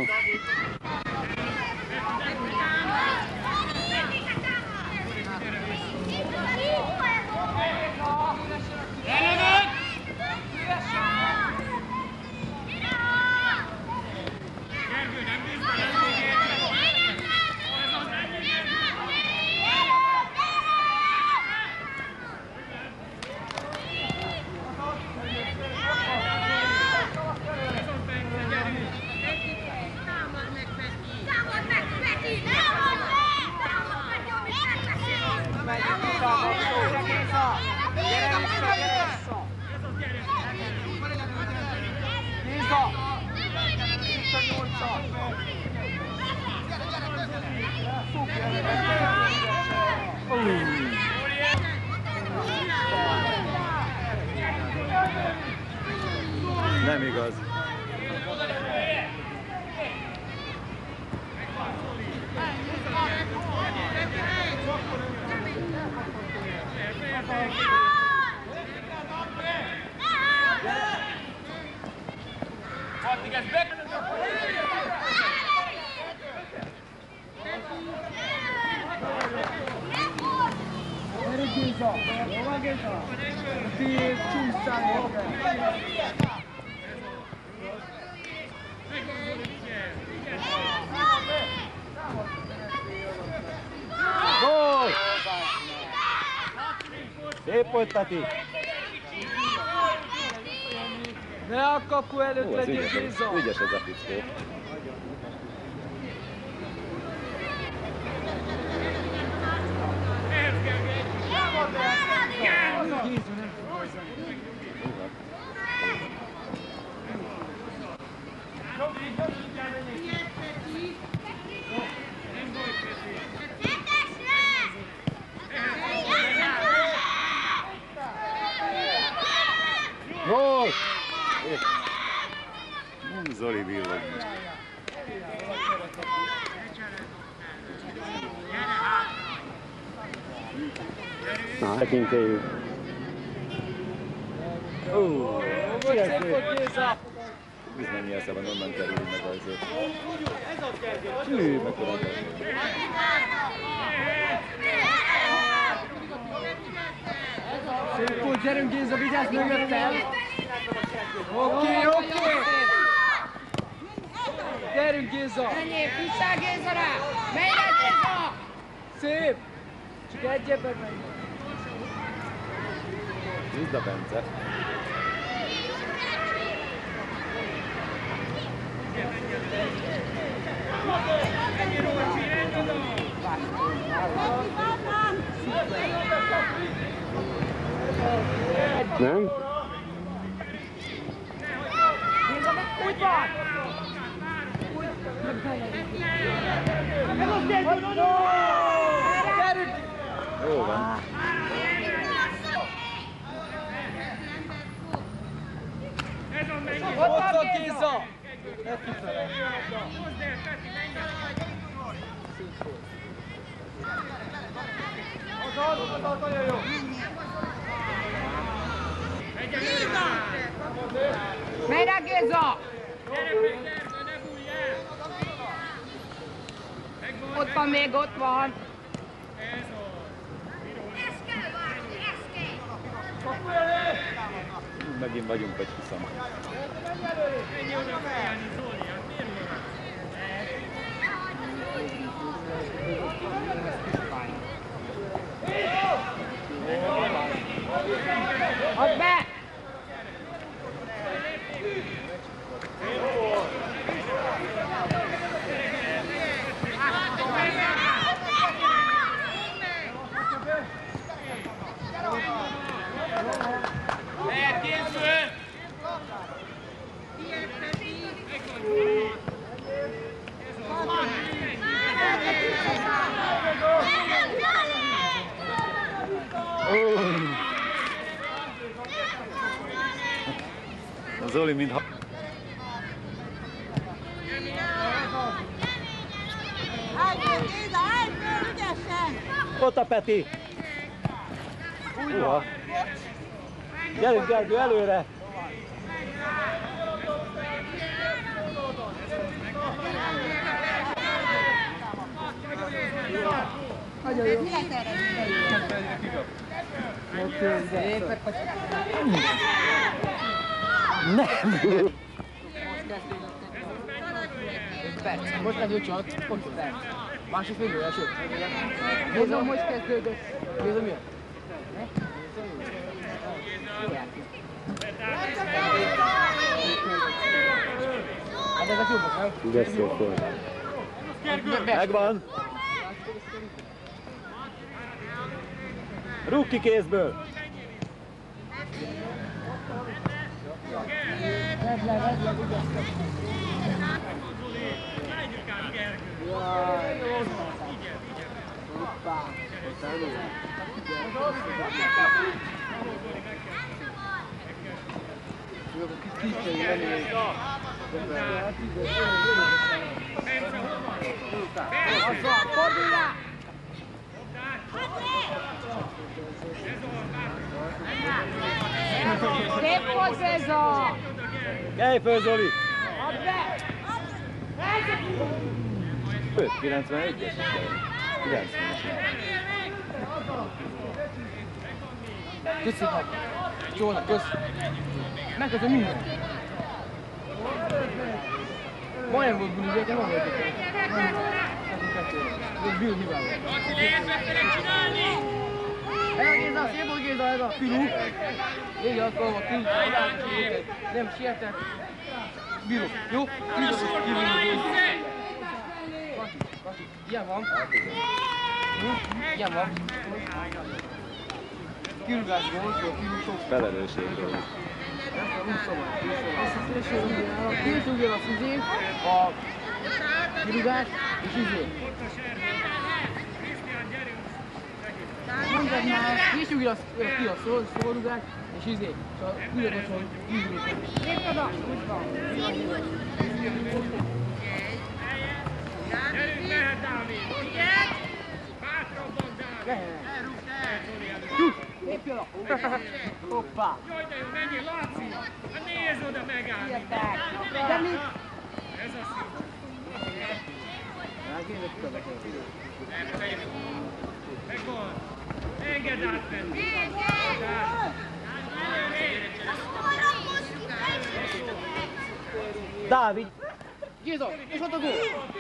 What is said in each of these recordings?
Nem igaz. Gól! Szép volt, Peti! Ne a kapu előtt legyél, Géza! Ügyes ez a fickó. Gól! Zoli villog. Na, tekintélyük. Szép volt, Géza! Bizony mi eszeben onnan kerül meg azért. Hű, mekkora. Szép volt, gyerünk Géza, vigyázz mögöttem! Oké! Gyerünk Géza! Ennyi, vissza Gézara! Menj rá Géza! Szép! Csak egy ebben megy. Húzd a Bence. Nem? Géza, úgy van! Jó van. Ott van Géza! Menj rá Géza! Ott van még, ott van! Megint vagyunk egy hiszem. Add be! Zoli mintha... Ott a Peti! Uha! Gyerünk Gergő, előre! Nem! Perc. Most levő csat, pont perc. Másik félő, első. Nézem, hogy kezdődött. Nézem, jön. Hát ezek jobbak, nem? Ügyes szó. Megvan! Rúg ki kézből! Vedd le, ügyes. Hoppá! Fordulj! Szép volt Géza! Kelj föl, Zoli! Add be! 91-es? 90-es. Köszi, Csónak, kösz! Megköszön minden! Majdnem volt buli, de nem volt itt. Ez Bill hibája. Ez a Géza, szép volt Géza, ez a Piru. Légy akkor a Piru. Nem sietek. Bill, jó? Piru. Kati, ilyen van. Ilyen van. Kirúgás volt, Piru sok. Felelősségről. Kirúgja a szüzét, a kirúgás és izé. Mondjad már, kirúgja ki a szórugás és izé. És a ügyegesen kirúgja. Lépd oda! Úgy van. Gyerünk, mehet Dávid! Igen! Bátrabban Dávid! Lépj oda! Hoppá! Jaj, de jó, menjél, Laci! Hát nézd oda megállni! Ez a szív! Megvan! Engedd átmenni! Dávid! Géza, és ott a gól!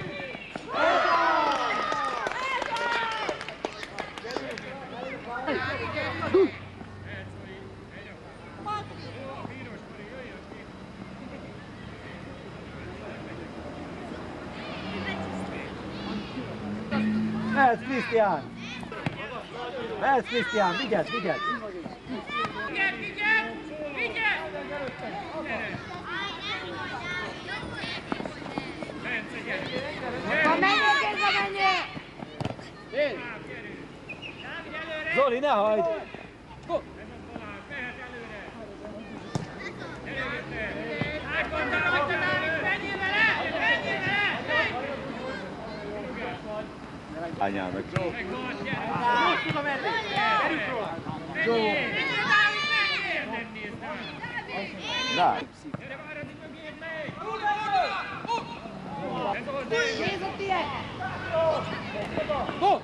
Mehetsz, Krisztián! Mehetsz, Krisztián! Vigyázz, vigyázz! Vigyázz, vigyázz! Vigyázz! Bence, gyere! Ha menjél, Géza, menjél! Én! Zoli, ne hagyd! Go! Mehet előre! Előre! Ákon, Dávid! Menjél vele! Menjél vele! Anyának. Megvan, gyere! Oda mellé! Erős róla! Menjél! Menjél, Dávid, menjél! Nem nézd, Dávid! Dávid. Gyere, várad, itt mögéd megy! Ez oldal! Géza, tiéd! Go!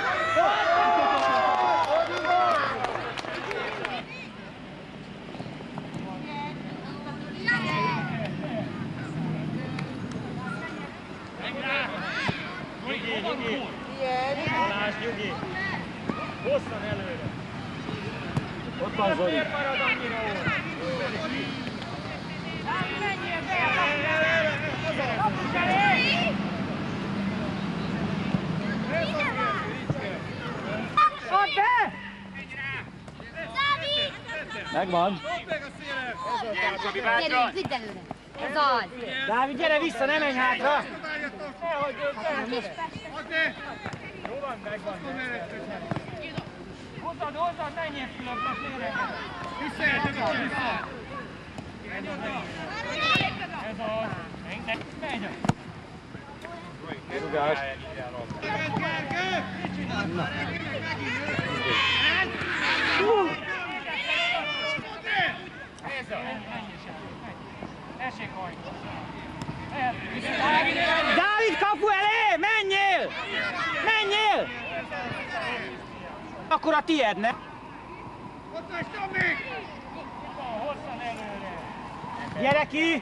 Nyugi! Balázs, nyugi! Hosszan előre! Ott van Zoli. Miért marad annyira óra? Menjél be! Kapus elé! Add be! Megvan. Gyerünk, vidd előre! Ez az! Dávid, gyere vissza, ne menj hátra! Jó van, megvan. Hozzad, menjél fülöpnek, lére! Visszajöttek, vissza! Ez az! Megy! Rugás. Dávid, kapu elé! Menjél! Menjél! Akkor a tied, ne? Ott vagy, Tomi! Hosszan előre! Gyere ki!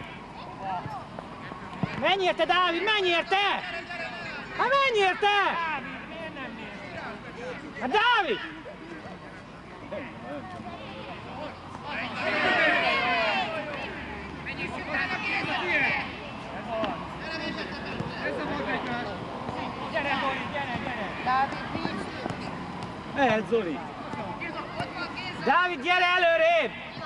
Menj érte, Dávid, menj érte! Hát menj érte! Dávid, miért nem nézd? Hát Dávid! Gyere, Zoli, gyere! Mehet Zoli! Dávid, gyere előrébb!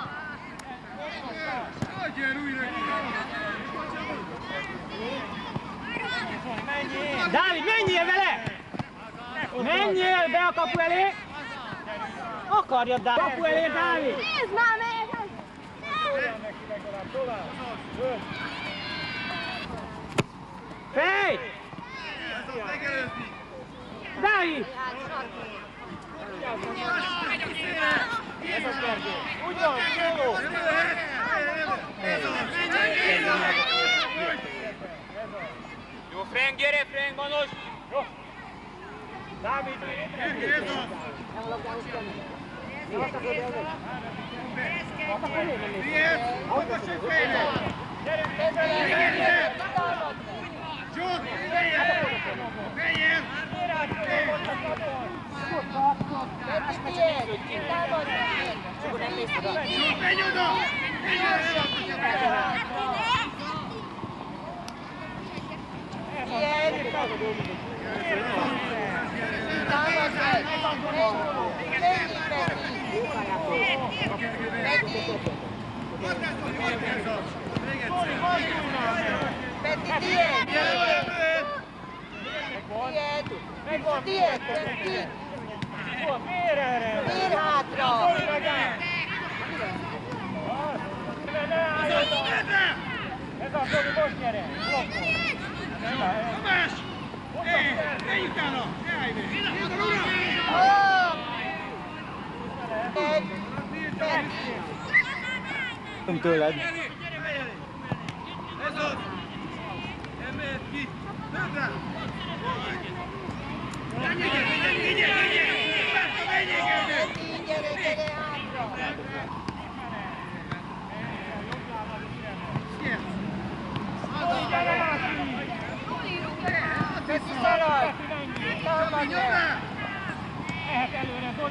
Dávid, menjél vele! Menjél be a kapu elé! Akarjad, Dávid! Kapu elé, Dávid! Nézd már, melyek! Fej! Dávid! Ez a Gergő! Úgy van, jó! Jó, Frank, gyere, Frank, Manos! Jó! Dávid! Ez a Zoli, most gyere! Tamás! Menj utána! Nem tőled. Ez az! Nem mehet ki! Többre! Mehet előre, Zoli!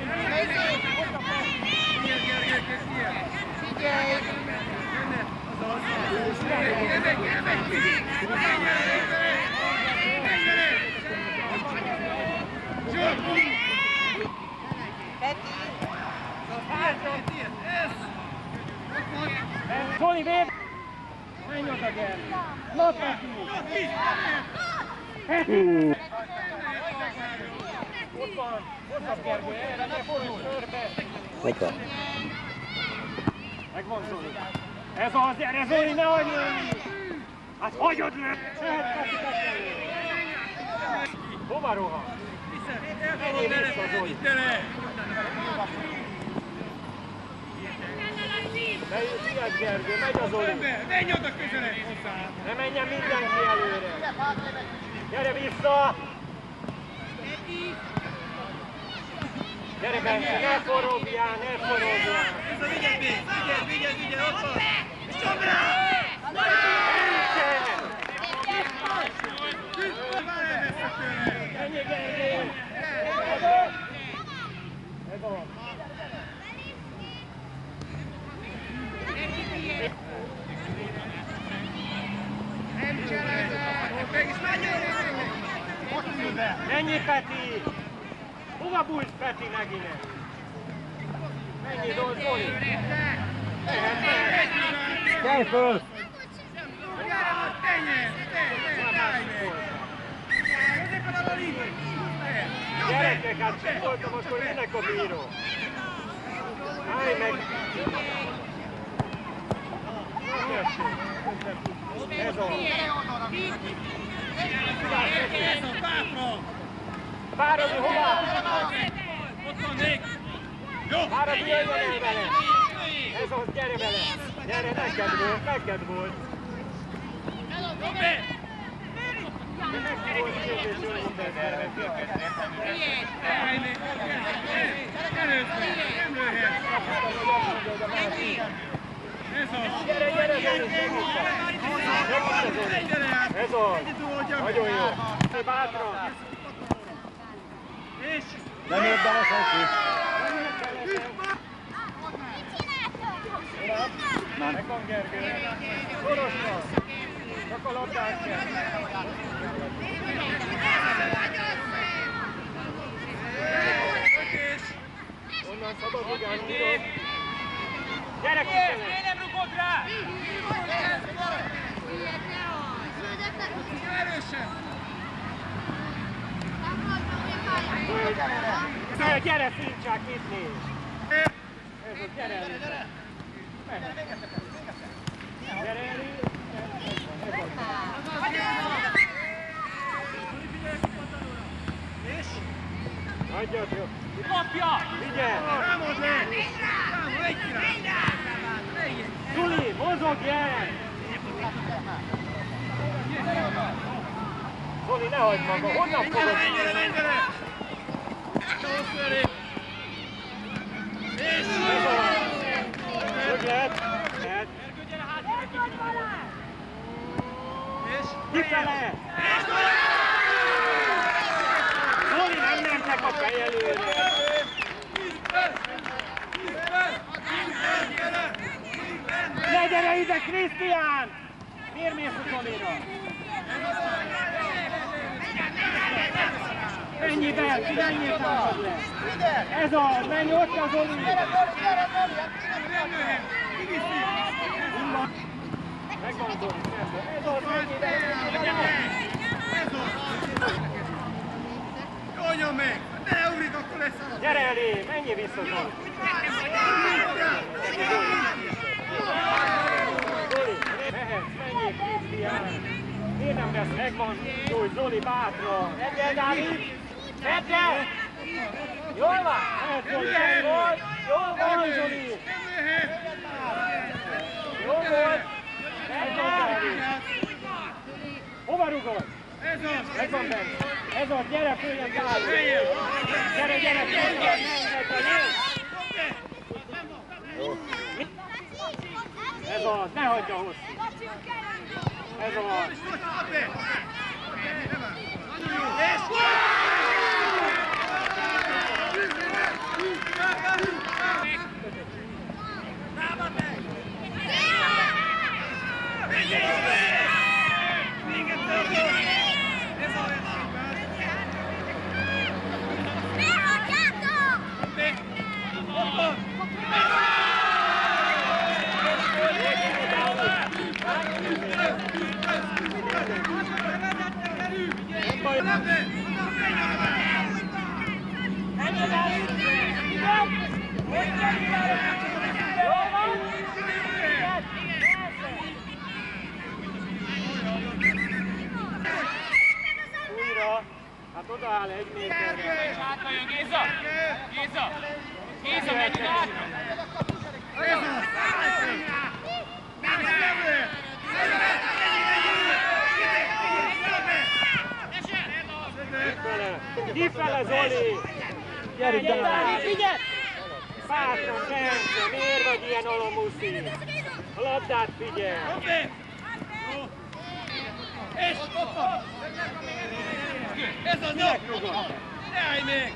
Zoli, véd! Menj oda, Gergő! Lopd neki! Ott van! Ott van, Gergő! Erre ne fordulj körbe! Ott van. Megvan, Zoli! Ez az, gyere, Zoli, ne hagyd lőni! Hát hagyod lőni! Hova rohan? Menjél vissza, Zoli! Megy, Gergő, megy a Zoli! Menj oda közelebb hozzá! Ne menjen mindenki előre! Gyere vissza! Gyere, Benci, ne forogjál, ne forogjál! Vigyázz, ott van! És csomd rá! Ennyi, Gergő! Ez van! Nem cselezek! Mégis menjél! Mennyi, Peti! Hova bújsz, Peti, megint? Mennyi, Zoli! Kelj föl! Gyerekek, hát csikoltam, akkor minek a bíró? Állj meg! Ez a... Várod, hová? Ott van még! Várod, jöjjön el vele! Ez az, gyere vele! Gyere, neked volt! Ez az! Nagyon jó! Bátran! Nem jött bele senki. Megvan Gergő! Szorosra! Csak a labdát kell! Onnan szabad igán úrom! Gyere ki! Nem rugod rá! Gyere Fincsák, itt nézd! Ez ott, gyere elé! Gyere elé! Adjad jó! Kapja! Vigyel! Zuli, mozog, gyere! Zoli, ne hagyd maga! Honnan fogod? Hogy lehet? Lehet. Kifele! Zoli, nem mentek a fej előre! Ne gyere ide, Krisztián! Miért mész a Zolira? Menjél be, menjél támad le! Ez az, menj ott a Zoli! Megvan Zoli, ez az, menjél be! Nyomja meg! Ne ugrik, akkor lesz az! Gyere elé, menjél vissza Zoli! Zoli, mehetsz, menjél Krisztián! Miért nem lesz, megvan Zoli, bátra! Egyel, Dávid! Egyel! Jól van! Mehet Zoli, jól van Zoli! Jól volt! Megvan Dávid! Hova rugod? Megvan benne! Ez az, gyere följön Dávid! Gyere, gyere, gyere! Ez az, ne hagyja hosszú! Ez az! Újra, hát odaáll egy méterre. Hátra jön Géza! Géza! Géza, menj hátra! Kifele Zoli! Gyere, Dávid! Figyelj! Bátran, Bence, miért vagy ilyen alamuszi? A labdát figyelj! És hoppa! Ez az nap! Ne állj még!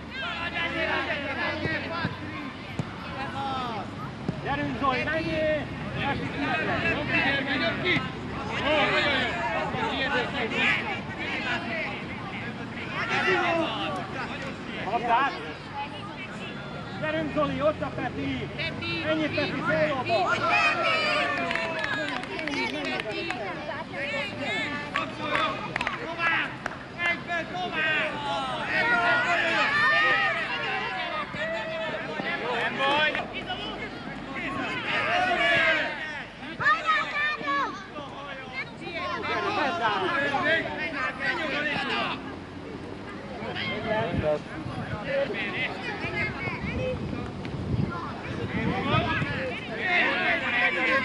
Gyerünk Zoli, menjél! Menjünk ki! Labdát! Gyerünk Zoli, ott a Peti! Ennyi Peti, szólóba! Tovább! Egyben tovább! Nem baj!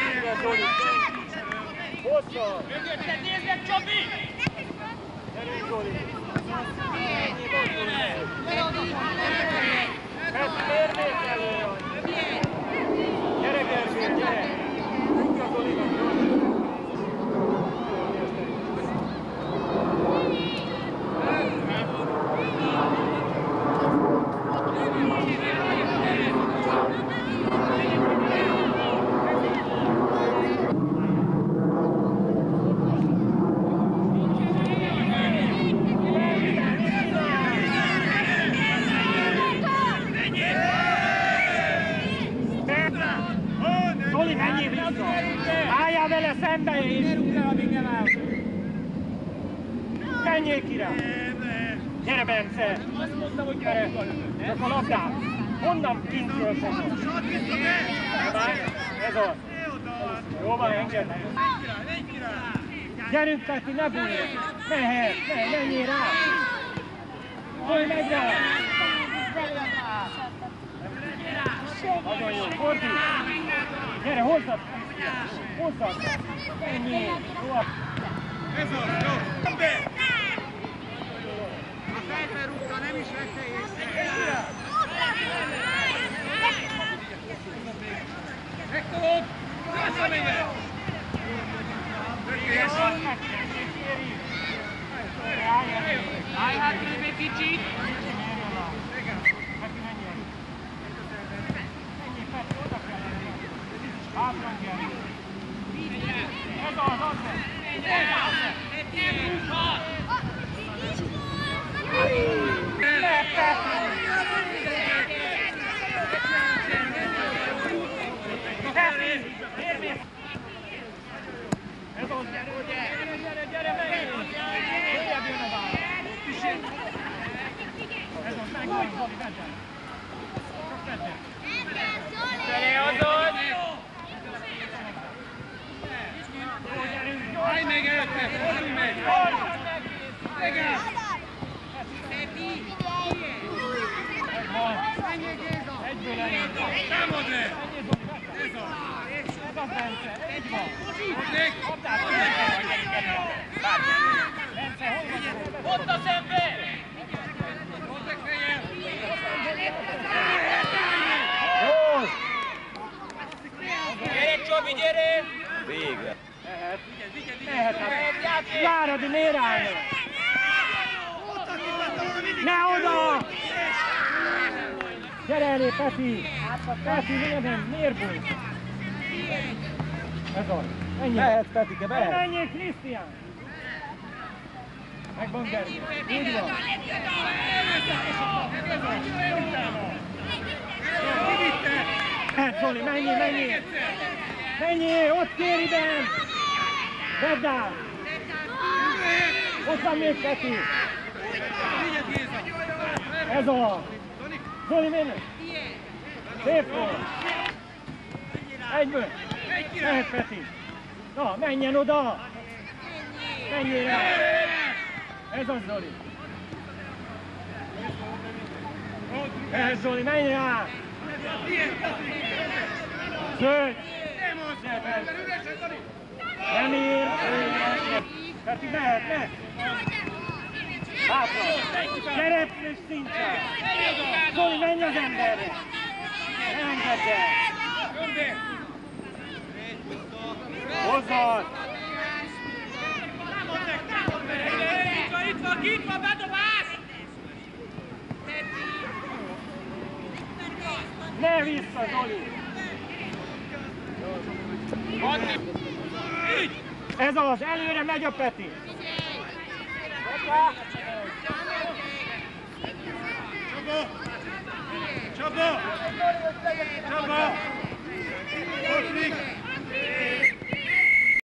Hossza! Mögötted nézzek, Csabi! Gyerünk Zoli! Mérvékelő vagy! Gyere, Gergő, gyere! Tudja Zolinak, jó? Zoli, menjél vissza! Álljál vele szembe és... Menjél ki rá! Gyere, Bence! Gyere! Csak a labdát! Honnan kintről fogod? Ez az! Jó van, engedd! Gyerünk, Peti, ne bújj! Mehet! Menjél rá! Bújj meg rá! Nagyon jó, fordíts! Gyere, hozzad! Hozzad! Ennyi! Jó! Ez az, jó! Be! A fejbe rúgta, nem is vette észre! Megtolod! Visszamegyek! Tökélyes! Állj hátrébb egy kicsit! Hátran kell! Ez az, az lesz! Ez az! Gyere, meg! Följebb jön a válasz! Ez az, meg, Zoli, vedd el! Csak vedd el! Gyere, azon! Állj meg előtte! Fordulj meg! Legyen! Menjél Géza! Egyből elég! Támad le! Ez az, Bence! Egy van! Bence, hol vagy? Ott a szembe! Jó! Gyere, Csobi, gyere! Végre. Mehet! Váradi, miért állni? Ne oda! Gyere elé, Peti! Peti, miért bújj? Ez az. Ennyi. Mehetsz, Petike, mehetsz. Menjél, Krisztián! Megvan Gergő. Úgy van. Hát Zoli, menjél! Menjél, ott kéri benn! Vedd át! Ott van még Peti! Ez a! Zoli, menj! Szép volt! Egyből! Mehet Peti! Na, menjen oda! Menjél rá! Ez az, Zoli! Ez Zoli, menj rá! Szőt! Nem ér! Peti, mehet! Hátra! Szereplős szinten! Zoli, menj az emberre! Ne engedd el! Hozzad! Itt van, bedobás! Ne vissza, Zoli! Ez az, előre megy a Peti! Csaba! Csaba! Csaba!